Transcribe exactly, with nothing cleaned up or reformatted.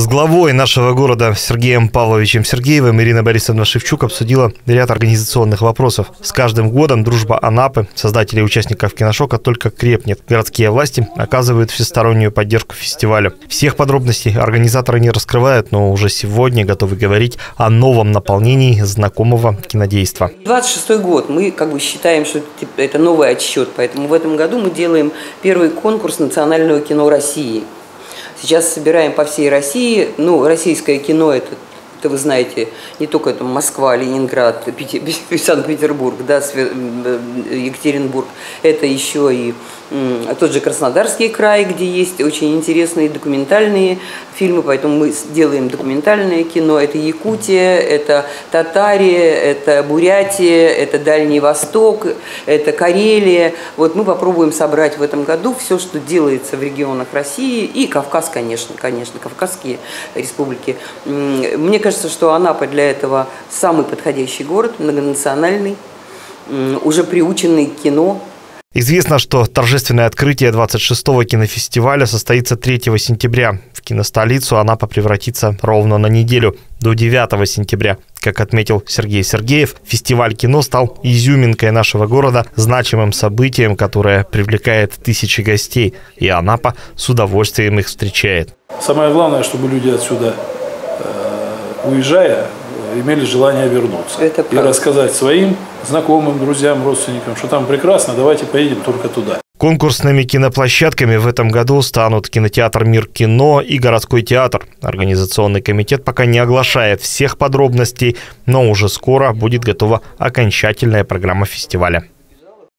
С главой нашего города Сергеем Павловичем Сергеевым Ирина Борисовна Шевчук обсудила ряд организационных вопросов. С каждым годом дружба Анапы, создателей и участников киношока, только крепнет. Городские власти оказывают всестороннюю поддержку фестивалю. Всех подробностей организаторы не раскрывают, но уже сегодня готовы говорить о новом наполнении знакомого кинодейства. двадцать шестой год. Мы как бы считаем, что это новый отсчет, поэтому в этом году мы делаем первый конкурс национального кино России. Сейчас собираем по всей России. Ну, российское кино это, это вы знаете, не только это Москва, Ленинград, Санкт-Петербург, да, Екатеринбург. Это еще и тот же Краснодарский край, где есть очень интересные документальные фильмы, поэтому мы делаем документальное кино. Это Якутия, это Татария, это Бурятия, это Дальний Восток, это Карелия. Вот мы попробуем собрать в этом году все, что делается в регионах России, и Кавказ, конечно, конечно, Кавказские республики. Мне кажется, что Анапа для этого самый подходящий город, многонациональный, уже приученный к кино. Известно, что торжественное открытие двадцать шестого кинофестиваля состоится третьего сентября. В киностолицу Анапа превратится ровно на неделю, до девятого сентября. Как отметил Сергей Сергеев, фестиваль кино стал изюминкой нашего города, значимым событием, которое привлекает тысячи гостей. И Анапа с удовольствием их встречает. Самое главное, чтобы люди отсюда, уезжая, имели желание вернуться Это и рассказать своим знакомым, друзьям, родственникам, что там прекрасно, давайте поедем только туда. Конкурсными киноплощадками в этом году станут кинотеатр «Мир кино» и городской театр. Организационный комитет пока не оглашает всех подробностей, но уже скоро будет готова окончательная программа фестиваля.